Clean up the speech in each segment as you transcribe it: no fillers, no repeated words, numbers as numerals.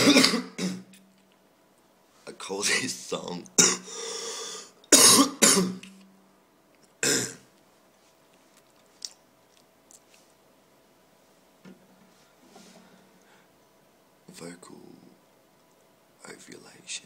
I call this song vocal ovulation.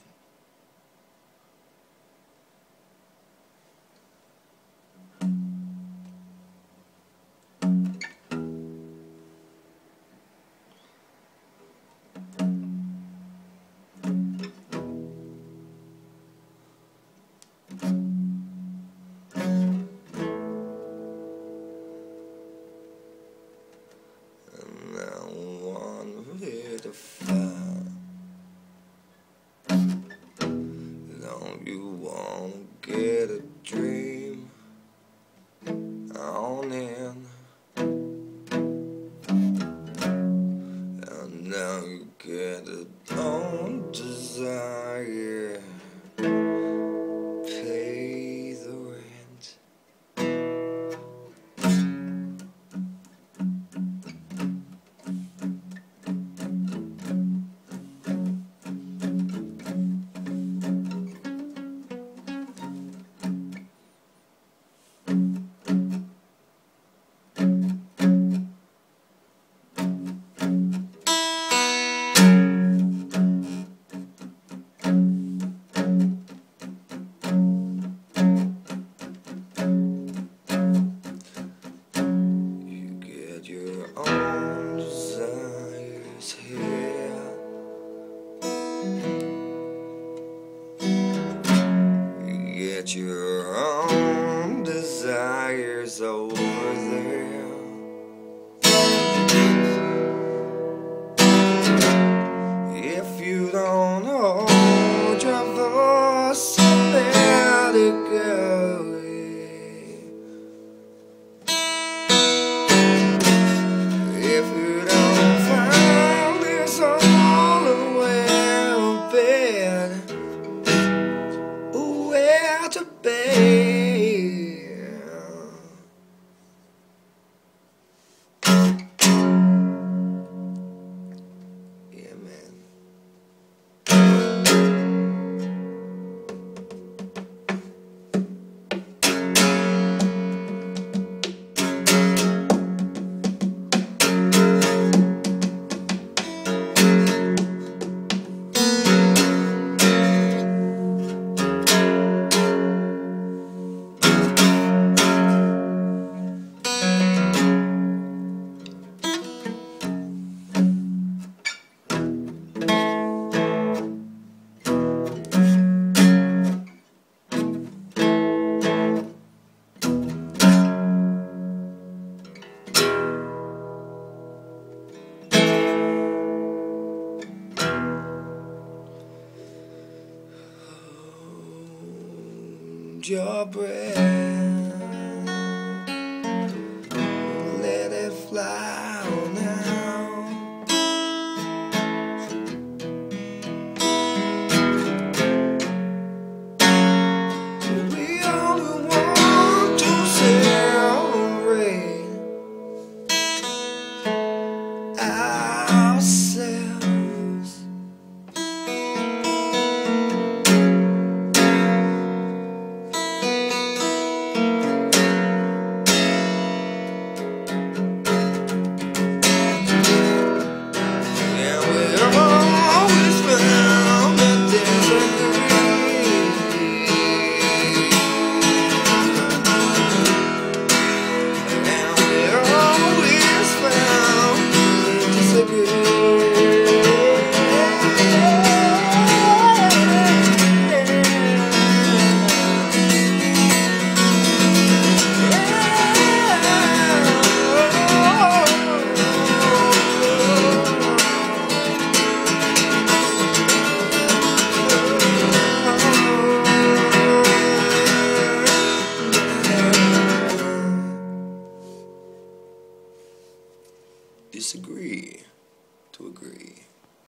And I want to find. Don't you wanna get a dream on in? And now you get a own desire. Pay the rent. Your own desires here. You get your own desires over there. If you don't hold your voice, let it go. If you don't find this all well bed, where to be? Yeah, man. Your breath.